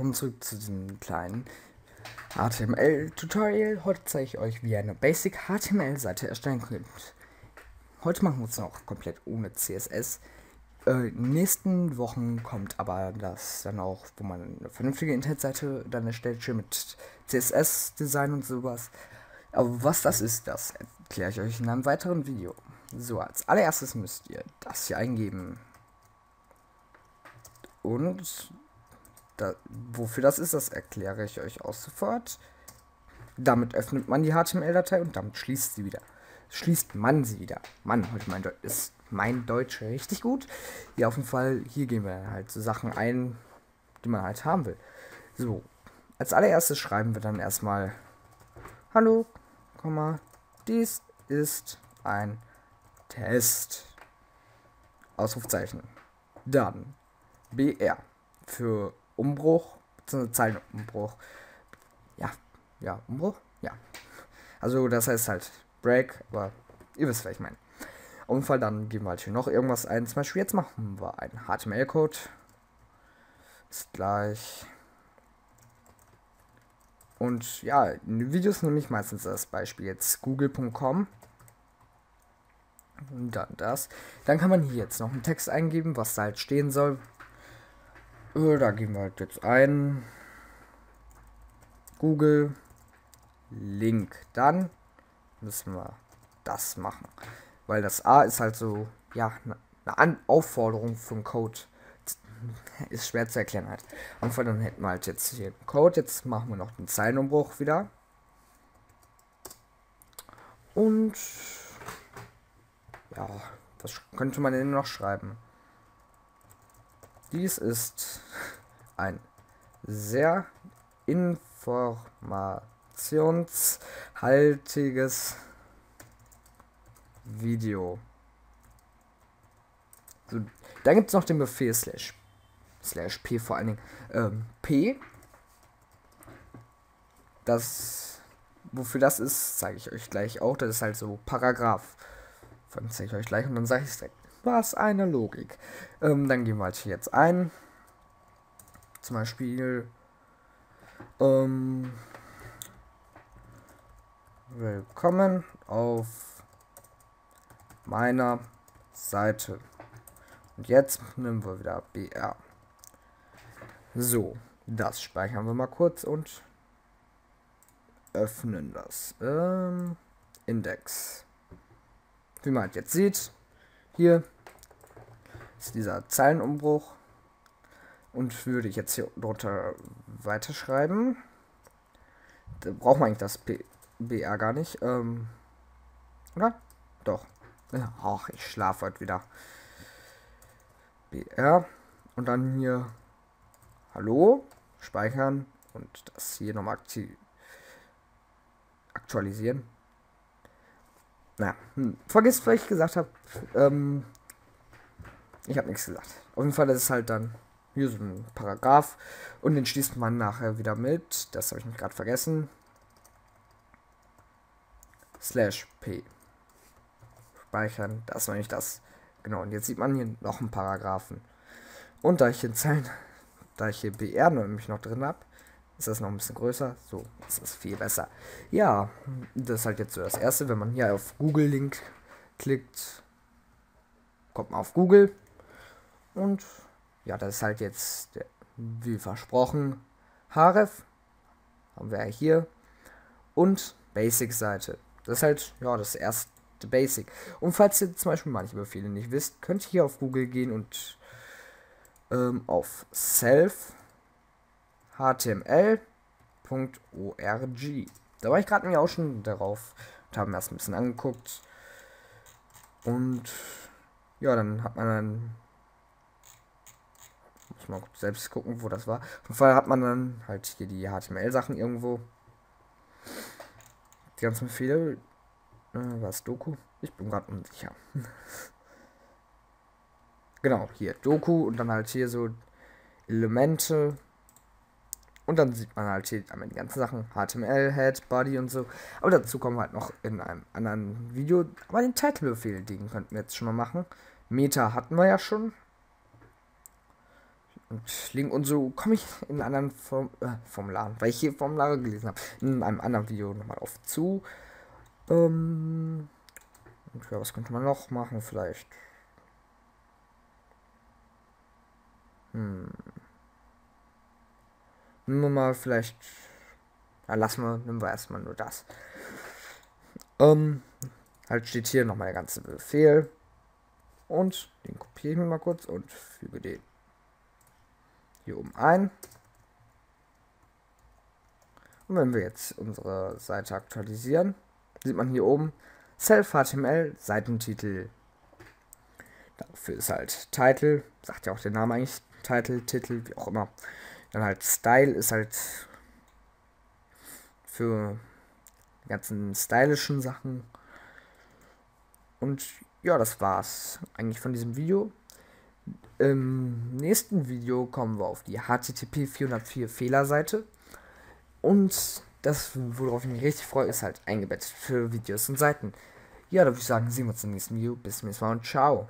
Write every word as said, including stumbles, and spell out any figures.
willkommen zurück zu diesem kleinen H T M L-Tutorial. Heute zeige ich euch, wie ihr eine Basic H T M L-Seite erstellen könnt. Heute machen wir es noch komplett ohne C S S. Äh, in den nächsten Wochen kommt aber das dann auch, wo man eine vernünftige Internetseite dann erstellt, schön mit C S S-Design und sowas. Aber was das ist, das erkläre ich euch in einem weiteren Video. So, als allererstes müsst ihr das hier eingeben. Und da, wofür das ist, das erkläre ich euch auch sofort. Damit öffnet man die H T M L-Datei und damit schließt sie wieder. Schließt man sie wieder. Mann, heute mein Deutsch ist mein Deutsch richtig gut. Ja, auf jeden Fall, hier gehen wir dann halt so Sachen ein, die man halt haben will. So, als allererstes schreiben wir dann erstmal Hallo, Komma, dies ist ein Test. Ausrufzeichen. Dann B R für Umbruch, bzw. Zeilenumbruch. Ja, ja, Umbruch? Ja. Also das heißt halt Break, aber ihr wisst, was ich meine. Auf jeden Fall, dann geben wir halt hier noch irgendwas ein. Zum Beispiel jetzt machen wir einen H T M L-Code. Ist gleich. Und ja, in den Videos nehme ich meistens das Beispiel jetzt google punkt com. Und dann das. Dann kann man hier jetzt noch einen Text eingeben, was da halt stehen soll. Da geben wir halt jetzt ein Google Link. Dann müssen wir das machen. Weil das A ist halt so, ja, eine An Aufforderung für einen Code. Ist schwer zu erklären halt. Und von dann hätten wir halt jetzt hier den Code. Jetzt machen wir noch den Zeilenumbruch wieder. Und ja, was könnte man denn noch schreiben? Dies ist ein sehr informationshaltiges Video. So, da gibt es noch den Befehl slash, slash p vor allen Dingen. Ähm, p. Das, wofür das ist, zeige ich euch gleich auch. Das ist halt so Paragraph. Dann zeige ich euch gleich und dann sage ich es direkt. Was eine Logik. Ähm, dann gehen wir halt hier jetzt ein. Zum Beispiel ähm, willkommen auf meiner Seite. Und jetzt nehmen wir wieder B R. So, das speichern wir mal kurz und öffnen das. Ähm, Index. Wie man halt jetzt sieht, hier ist dieser Zeilenumbruch und würde ich jetzt hier drunter weiterschreiben. Da braucht man eigentlich das B R gar nicht, ähm, oder? Doch. Ach, ich schlafe heute wieder. B R und dann hier Hallo, speichern und das hier nochmal aktualisieren. Na, hm, vergisst, was ich gesagt habe. Ähm, ich habe nichts gesagt. Auf jeden Fall ist es halt dann hier so ein Paragraph und den schließt man nachher wieder mit. Das habe ich mich gerade vergessen. Slash p. Speichern, das war nicht das. Genau, und jetzt sieht man hier noch einen Paragraphen. Und da ich hier Zeilen, da ich hier B R nämlich noch drin habe, ist das noch ein bisschen größer. So, das ist viel besser. Ja, das ist halt jetzt so das erste. Wenn man hier auf Google-Link klickt, kommt man auf Google. Und ja, das ist halt jetzt, der, wie versprochen, href. Haben wir ja hier. Und Basic-Seite. Das ist halt, ja, das erste Basic. Und falls ihr zum Beispiel manche Befehle nicht wisst, könnt ihr hier auf Google gehen und ähm, auf self H T M L punkt org. Da war ich gerade mir auch schon darauf und habe mir das ein bisschen angeguckt. Und ja, dann hat man dann. Muss mal selbst gucken, wo das war. Auf jeden Fall hat man dann halt hier die H T M L-Sachen irgendwo. Die ganzen Befehle. Äh, was Doku? Ich bin gerade unsicher. Genau, hier Doku und dann halt hier so Elemente. Und dann sieht man halt hier einmal die ganzen Sachen, H T M L, Head, Body und so. Aber dazu kommen wir halt noch in einem anderen Video. Aber den Title-Befehl, den könnten wir jetzt schon mal machen. Meta hatten wir ja schon. und Link und so komme ich in anderen Form, äh, Formularen, weil ich hier Formulare gelesen habe, in einem anderen Video nochmal auf zu. Ähm, und ja, was könnte man noch machen vielleicht? Hm. Nehmen wir mal vielleicht. Ja, lassen wir, nehmen wir erstmal nur das. Ähm, halt steht hier nochmal der ganze Befehl. Und den kopiere ich mir mal kurz und füge den hier oben ein. Und wenn wir jetzt unsere Seite aktualisieren, sieht man hier oben Self-H T M L Seitentitel. Dafür ist halt Title, sagt ja auch der Name eigentlich, Title, Titel, wie auch immer. Dann halt Style ist halt für die ganzen stylischen Sachen. Und ja, das war's eigentlich von diesem Video. Im nächsten Video kommen wir auf die H T T P vierhundertvier Fehlerseite. Und das, worauf ich mich richtig freue, ist halt eingebettet für Videos und Seiten. Ja, da würde ich sagen, sehen wir uns im nächsten Video. Bis zum nächsten Mal und ciao.